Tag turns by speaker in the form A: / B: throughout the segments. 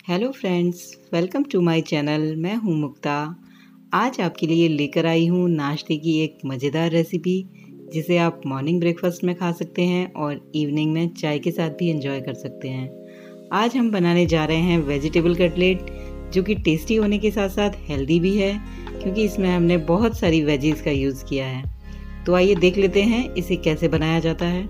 A: Hello friends, welcome to my channel. मैं हूं मुक्ता। आज आपके लिए लेकर आई हूं नाश्ते की एक मज़ेदार रेसिपी जिसे आप मॉर्निंग ब्रेकफास्ट में खा सकते हैं और इवनिंग में चाय के साथ भी एंजॉय कर सकते हैं। आज हम बनाने जा रहे हैं वेजिटेबल कटलेट, जो कि टेस्टी होने के साथ साथ हेल्दी भी है, क्योंकि इसमें हमने बहुत सारी वेजीज का यूज़ किया है। तो आइए देख लेते हैं इसे कैसे बनाया जाता है।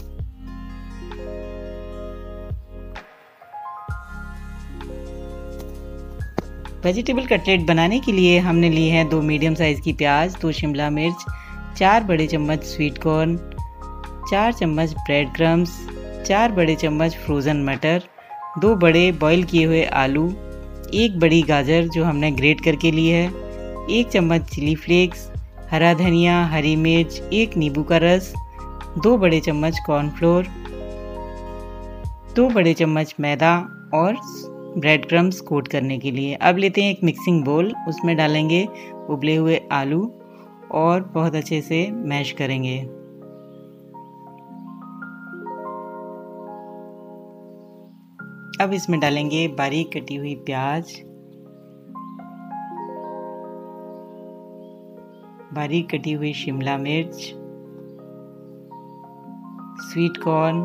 A: वेजिटेबल कटलेट बनाने के लिए हमने ली है 2 मीडियम साइज़ की प्याज, 2 शिमला मिर्च, 4 बड़े चम्मच स्वीट कॉर्न, 4 चम्मच ब्रेड क्रम्स, 4 बड़े चम्मच फ्रोज़न मटर, 2 बड़े बॉईल किए हुए आलू, 1 बड़ी गाजर जो हमने ग्रेट करके ली है, 1 चम्मच चिली फ्लेक्स, हरा धनिया, हरी मिर्च, 1 नींबू का रस, 2 बड़े चम्मच कॉर्नफ्लोर, 2 बड़े चम्मच मैदा और ब्रेड क्रम्स कोट करने के लिए। अब लेते हैं एक मिक्सिंग बोल, उसमें डालेंगे उबले हुए आलू और बहुत अच्छे से मैश करेंगे। अब इसमें डालेंगे बारीक कटी हुई प्याज, बारीक कटी हुई शिमला मिर्च, स्वीट कॉर्न,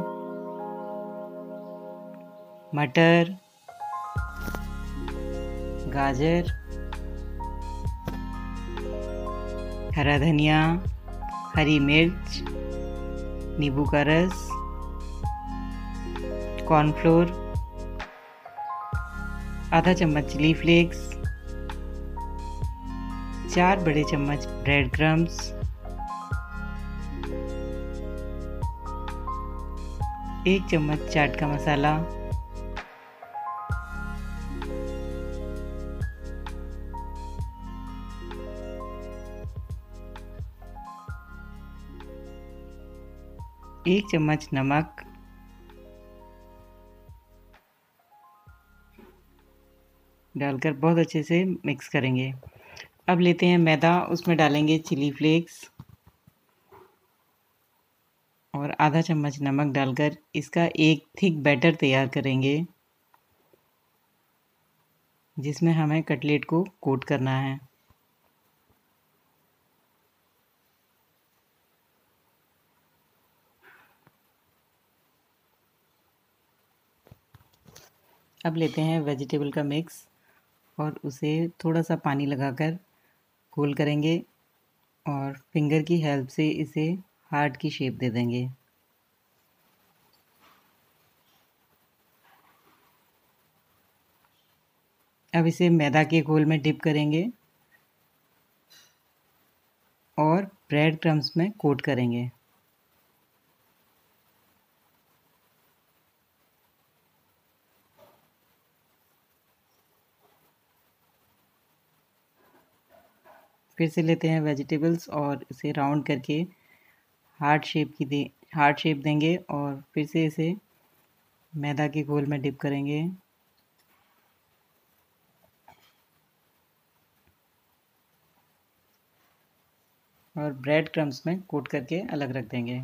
A: मटर, गाजर, हरा धनिया, हरी मिर्च, नींबू का रस, कॉर्नफ्लोर, आधा चम्मच चिली फ्लेक्स, 4 बड़े चम्मच ब्रेड क्रम्स, 1 चम्मच चाट का मसाला, एक चम्मच नमक, डालकर बहुत अच्छे से मिक्स करेंगे। अब लेते हैं मैदा, उसमें डालेंगे चिली फ्लेक्स और आधा चम्मच नमक डालकर इसका एक थिक बैटर तैयार करेंगे, जिसमें हमें कटलेट को कोट करना है। अब लेते हैं वेजिटेबल का मिक्स और उसे थोड़ा सा पानी लगाकर घोल करेंगे और फिंगर की हेल्प से इसे हार्ट की शेप दे देंगे। अब इसे मैदा के घोल में डिप करेंगे और ब्रेड क्रम्स में कोट करेंगे। फिर से लेते हैं वेजिटेबल्स और इसे राउंड करके हार्ट शेप देंगे और फिर से इसे मैदा के घोल में डिप करेंगे और ब्रेड क्रम्स में कोट करके अलग रख देंगे।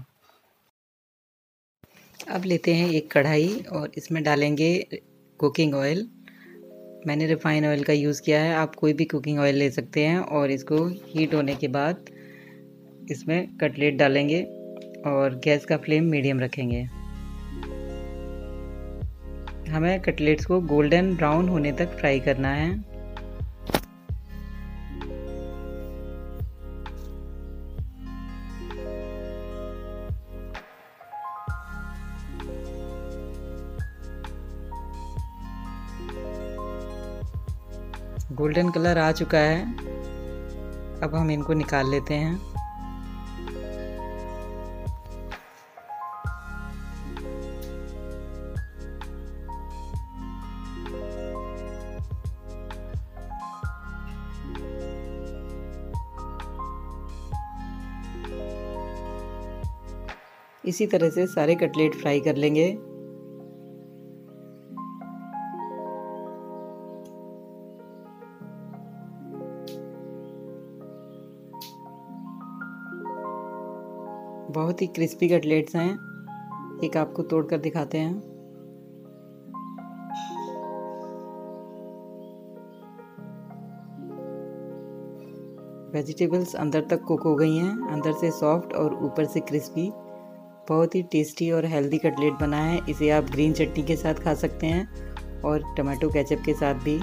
A: अब लेते हैं एक कढ़ाई और इसमें डालेंगे कुकिंग ऑयल। मैंने रिफाइन ऑयल का यूज़ किया है, आप कोई भी कुकिंग ऑयल ले सकते हैं। और इसको हीट होने के बाद इसमें कटलेट डालेंगे और गैस का फ्लेम मीडियम रखेंगे। हमें कटलेट्स को गोल्डन ब्राउन होने तक फ्राई करना है। गोल्डन कलर आ चुका है, अब हम इनको निकाल लेते हैं। इसी तरह से सारे कटलेट फ्राई कर लेंगे। बहुत ही क्रिस्पी कटलेट्स हैं, एक आपको तोड़कर दिखाते हैं। वेजिटेबल्स अंदर तक कुक हो गई हैं, अंदर से सॉफ्ट और ऊपर से क्रिस्पी। बहुत ही टेस्टी और हेल्दी कटलेट बना है। इसे आप ग्रीन चटनी के साथ खा सकते हैं और टमाटो केचप के साथ भी।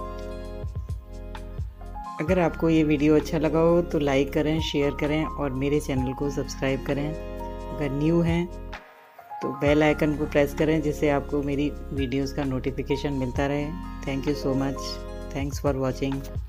A: अगर आपको ये वीडियो अच्छा लगा हो तो लाइक करें, शेयर करें और मेरे चैनल को सब्सक्राइब करें। अगर न्यू हैं तो बेल आइकन को प्रेस करें जिससे आपको मेरी वीडियोस का नोटिफिकेशन मिलता रहे। Thank you so much. Thanks for watching.